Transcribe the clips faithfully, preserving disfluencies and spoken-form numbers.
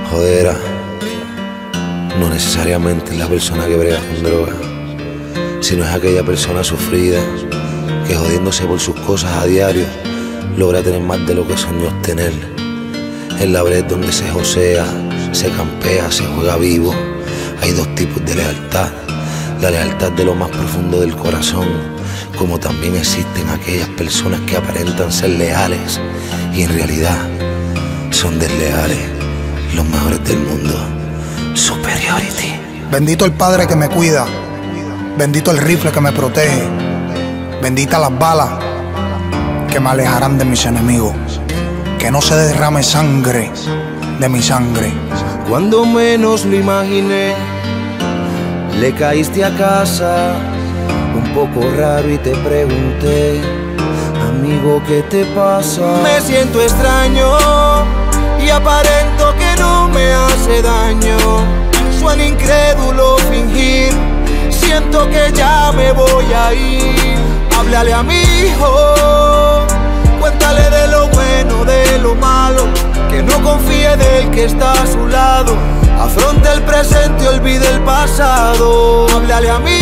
jodera no necesariamente es la persona que brega con droga, sino es aquella persona sufrida que jodiéndose por sus cosas a diario logra tener más de lo que soñó obtener. En la brecha donde se josea, se campea, se juega vivo. Hay dos tipos de lealtad: la lealtad de lo más profundo del corazón, como también existen aquellas personas que aparentan ser leales y en realidad son desleales. Los mejores del mundo. Superiority. Bendito el Padre que me cuida, bendito el rifle que me protege, bendita las balas que me alejarán de mis enemigos. Que no se derrame sangre de mi sangre. Cuando menos lo imaginé, le caíste a casa, un poco raro, y te pregunté: amigo, ¿qué te pasa? Me siento extraño y aparento que no me hace daño. Suena incrédulo fingir, siento que ya me voy a ir. Háblale a mi hijo, cuéntale de lo bueno, de lo malo, que no confíe del que está a su lado. Afronta el presente y olvide el pasado. Háblale a mi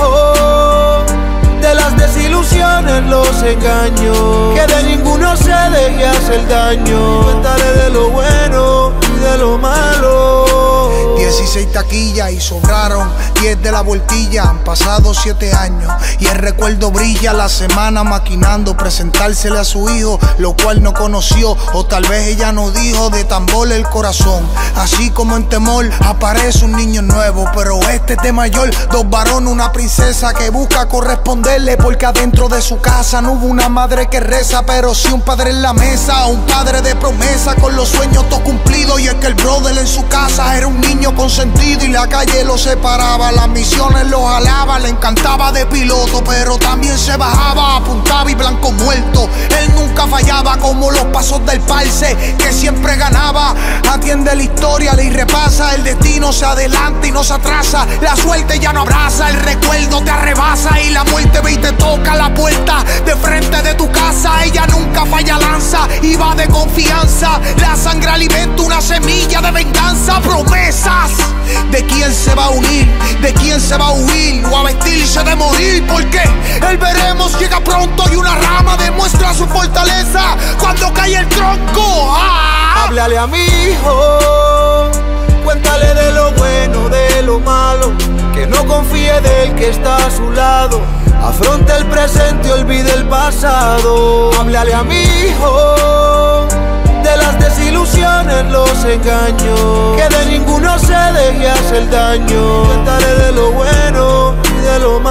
hijo de las desilusiones, los engaños, que de ninguno se deje hacer daño. Cuéntale de lo bueno y de lo malo. dieciséis taquillas y sobraron diez de la voltilla. Han pasado siete años y el recuerdo brilla. La semana maquinando presentársele a su hijo, lo cual no conoció, o tal vez ella no dijo. De tambor el corazón, así como en temor aparece un niño nuevo, pero este es de mayor. Dos varones, una princesa que busca corresponderle, porque adentro de su casa no hubo una madre que reza, pero sí un padre en la mesa, un padre de promesa, con los sueños todos cumplidos. Y es que el brother en su casa era un niño consentido y la calle lo separaba, las misiones lo jalaba, le encantaba de piloto, pero también se bajaba, apuntaba y blanco muerto. Él nunca fallaba, como los pasos del parce, que siempre ganaba. Atiende la historia, le repasa, el destino se adelanta y no se atrasa. La suerte ya no abraza, el recuerdo te arrebasa y la muerte ve y te toca la puerta de frente de tu casa. Ella nunca falla, lanza y va de confianza. La sangre alimenta una semilla de venganza. Promesas de quién se va a unir, de quién se va a huir o a vestirse de morir, porque el veremos llega pronto y una rama demuestra su fortaleza cuando cae el tronco. ¡Ah! Háblale a mi hijo, cuéntale de lo bueno, de lo malo, que no confíe del que está a su lado. Afronta el presente y olvide el pasado. Háblale a mi hijo de las desilusiones, los engaños, que de ninguno se deje hacer daño. Cuéntale de lo bueno y de lo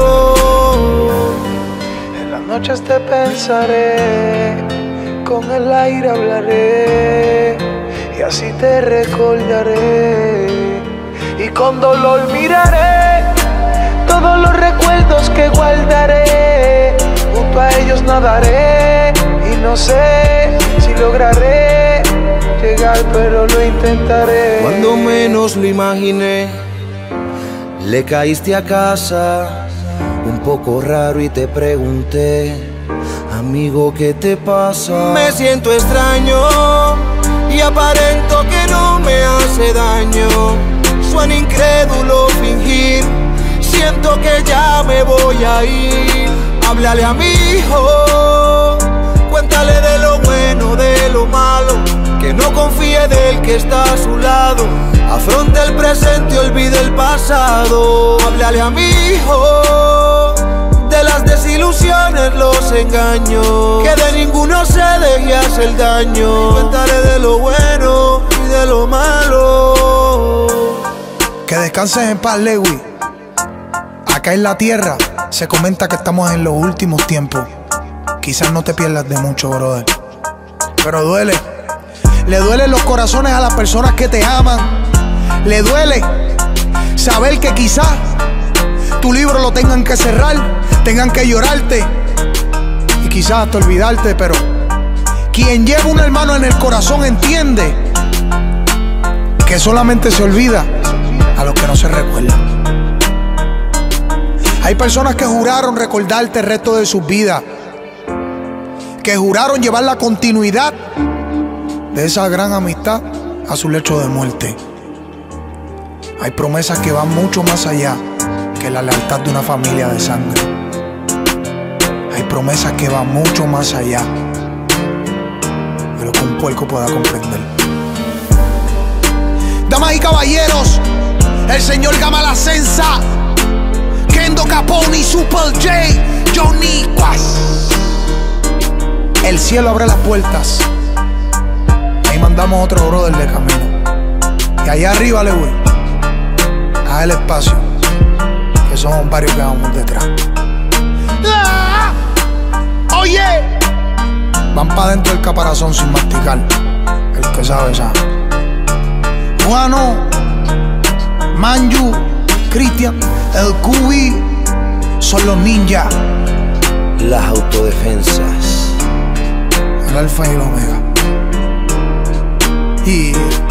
malo. En las noches te pensaré, con el aire hablaré, y así te recordaré. Y con dolor miraré todos los recuerdos que guardaré. Junto a ellos nadaré y no sé si lograré llegar, pero lo intentaré. Cuando menos lo imaginé, le caíste a casa, un poco raro, y te pregunté: amigo, ¿qué te pasa? Me siento extraño y aparento que no me hace daño. Suena incrédulo fingir, siento que ya me voy a ir. Háblale a mi hijo, cuéntale de lo bueno, de lo malo, que no confíe del que está a su lado. Afronta el presente y olvide el pasado. Háblale a mi hijo de las desilusiones, los engaños, que de ninguno se deje hacer daño. Cuéntale de lo bueno y de lo malo. Que descanses en paz, Lewy. Acá en la tierra se comenta que estamos en los últimos tiempos. Quizás no te pierdas de mucho, brother, pero duele. Le duelen los corazones a las personas que te aman. Le duele saber que quizás tu libro lo tengan que cerrar, tengan que llorarte y quizás hasta olvidarte. Pero quien lleva un hermano en el corazón entiende que solamente se olvida a los que no se recuerdan. Hay personas que juraron recordarte el resto de sus vidas, que juraron llevar la continuidad de esa gran amistad a su lecho de muerte. Hay promesas que van mucho más allá que la lealtad de una familia de sangre. Hay promesas que van mucho más allá de lo que un puerco pueda comprender. Damas y caballeros, el señor Gamal Ascensa, Kendo Capone, Super J, Johnny Quas. El cielo abre las puertas. Ahí mandamos otro brother de camino. Y allá arriba le voy a el espacio, que somos varios que vamos detrás. ¡Ah! Oye, van para dentro del caparazón sin masticar. El que sabe sabe. Juano, Manju, Cristian, el Cubi, son los ninjas. Las autodefensas. El alfa y el omega. Y